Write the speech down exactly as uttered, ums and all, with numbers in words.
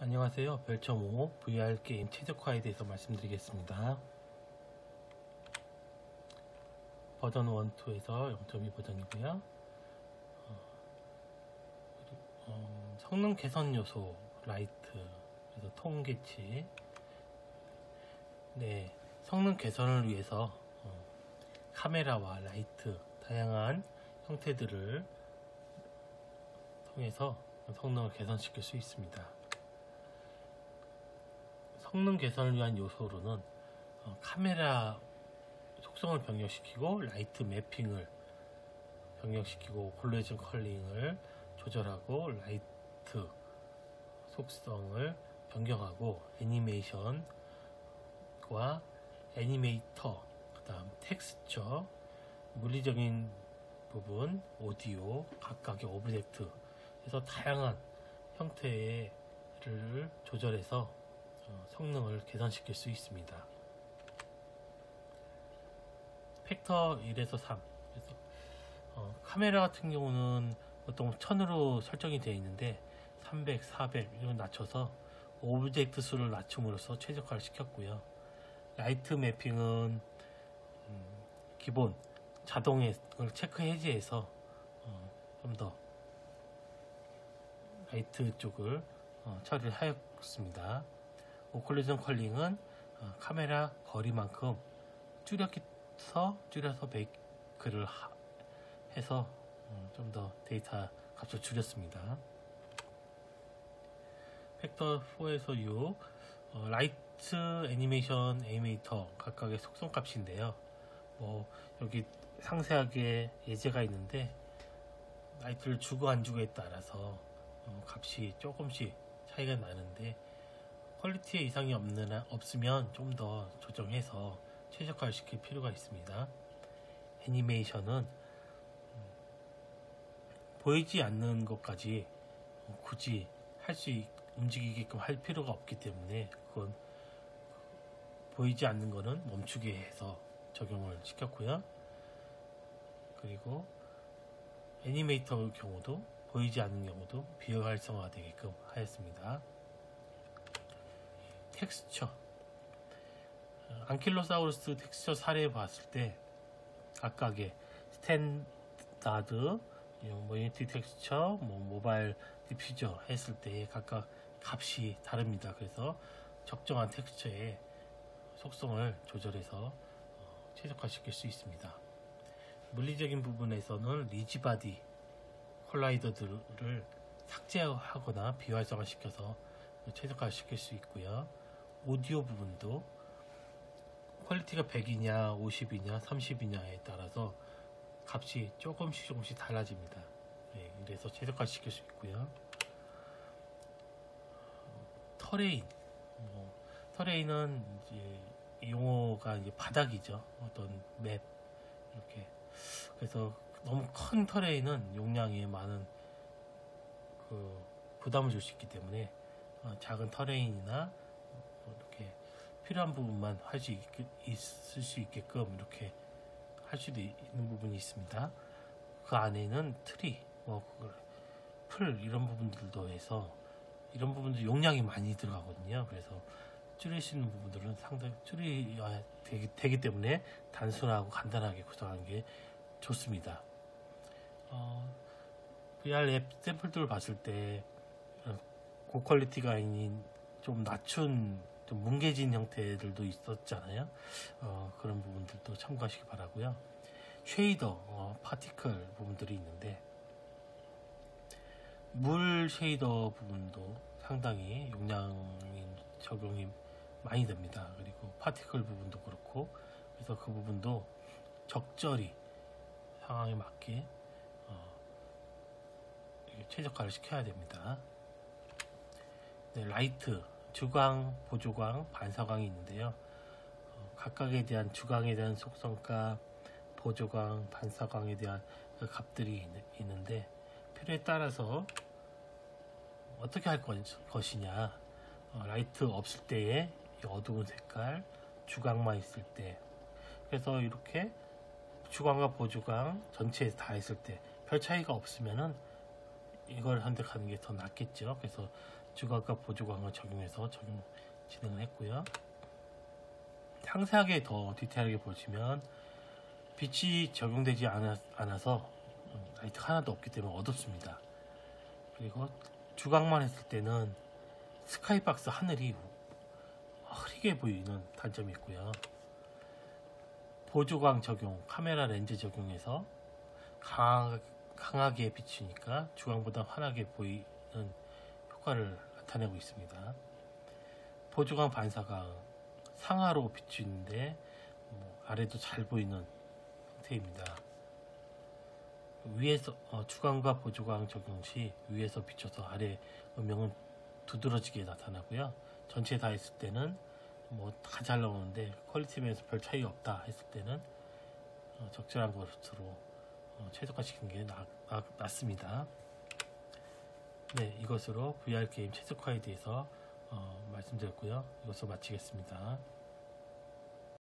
안녕하세요. 별점 오 브이알 게임 최적화에 대해서 말씀드리겠습니다. 버전 일, 이에서 영 점 이 버전이고요. 어, 어, 성능 개선 요소 라이트, 그래서 통계치. 네, 성능 개선을 위해서 어, 카메라와 라이트 다양한 형태들을 통해서 성능을 개선시킬 수 있습니다. 성능 개선을 위한 요소로는 어, 카메라 속성을 변경시키고 라이트 매핑을 변경시키고 콜리전 컬링을 조절하고 라이트 속성을 변경하고 애니메이션과 애니메이터, 그 다음 텍스처, 물리적인 부분, 오디오, 각각의 오브젝트 그래서 다양한 형태를 조절해서 어, 성능을 개선시킬 수 있습니다. 팩터 일에서 삼. 그래서 어, 카메라 같은 경우는 보통 천으로 설정이 되어 있는데 삼백, 사백 이런 낮춰서 오브젝트 수를 낮춤으로써 최적화를 시켰고요. 라이트 매핑은 음, 기본 자동을 체크 해제해서 어, 좀 더 라이트 쪽을 어, 처리를 하였습니다. 콜리전 컬링은 어, 카메라 거리만큼 줄여서 줄여서 베이크를 하, 해서 어, 좀 더 데이터 값을 줄였습니다. 팩터 사에서 육, 어, 라이트 애니메이션 애니메이터 각각의 속성 값인데요. 뭐 여기 상세하게 예제가 있는데 라이트를 주고 안 주고에 따라서 어, 값이 조금씩 차이가 나는데 퀄리티에 이상이 없는, 없으면 좀 더 조정해서 최적화를 시킬 필요가 있습니다. 애니메이션은 음, 보이지 않는 것까지 어, 굳이 할 수 움직이게끔 할 필요가 없기 때문에 그건 보이지 않는 거는 멈추게 해서 적용을 시켰고요. 그리고 애니메이터 경우도 보이지 않는 경우도 비활성화 되게끔 하였습니다. 텍스처, 안킬로사우루스 텍스처 사례 봤을 때 각각의 스탠다드, 뭐 유니티 텍스처, 뭐 모바일 디퓨저 했을 때 각각 값이 다릅니다. 그래서 적정한 텍스처의 속성을 조절해서 최적화시킬 수 있습니다. 물리적인 부분에서는 리지바디 콜라이더들을 삭제하거나 비활성화시켜서 최적화시킬 수 있고요. 오디오 부분도 퀄리티가 백이냐 오십이냐 삼십이냐에 따라서 값이 조금씩 조금씩 달라집니다. 네, 그래서 최적화시킬 수 있고요. 터레인, 뭐, 터레인은 이제 용어가 이제 바닥이죠. 어떤 맵 이렇게. 그래서 너무 큰 터레인은 용량이 많은 그 부담을 줄 수 있기 때문에 어, 작은 터레인이나 이렇게 필요한 부분만 할 수 있을 수 있게끔 이렇게 할 수도 있는 부분이 있습니다. 그 안에는 트리, 뭐, 풀 이런 부분들도 해서 이런 부분도 용량이 많이 들어가거든요. 그래서 줄일 수 있는 부분들은 상당히 줄여야 되기, 되기 때문에 단순하고 간단하게 구성하는 게 좋습니다. 어, 브이알 앱 샘플들을 봤을 때 고퀄리티가 아닌 좀 낮춘 좀 뭉개진 형태들도 있었잖아요. 어, 그런 부분들도 참고하시기 바라고요. 쉐이더, 어, 파티클 부분들이 있는데 물 쉐이더 부분도 상당히 용량이 적용이 많이 됩니다. 그리고 파티클 부분도 그렇고 그래서 그 부분도 적절히 상황에 맞게 어, 최적화를 시켜야 됩니다. 네, 라이트, 주광, 보조광, 반사광이 있는데요. 어, 각각에 대한 주광에 대한 속성값, 보조광, 반사광에 대한 그 값들이 있, 있는데 필요에 따라서 어떻게 할 것이냐, 어, 라이트 없을 때의 어두운 색깔, 주광만 있을 때, 그래서 이렇게 주광과 보조광 전체에 다 했을 때 별 차이가 없으면은 이걸 선택하는 게 더 낫겠죠. 그래서 주광과 보조광을 적용해서 적용 진행을 했고요. 상세하게 더 디테일하게 보시면 빛이 적용되지 않아, 않아서 라이트가 하나도 없기 때문에 어둡습니다. 그리고 주광만 했을 때는 스카이박스 하늘이 흐리게 보이는 단점이 있고요. 보조광 적용, 카메라 렌즈 적용해서 강하, 강하게 비추니까 주광보다 환하게 보이는 효과를 나타내고 있습니다. 보조광 반사광, 상하로 비추는데 뭐 아래도 잘 보이는 형태입니다. 위에서 어, 주광과 보조광 적용 시 위에서 비춰서 아래 음영은 두드러지게 나타나고요. 전체 다 했을 때는 뭐 다 잘 나오는데 퀄리티 면에서 별 차이 없다 했을 때는 어, 적절한 것으로 어, 최적화시키는 게 나, 나, 낫습니다. 네, 이것으로 브이알 게임 최적화에 대해서 어, 말씀드렸고요. 이것으로 마치겠습니다.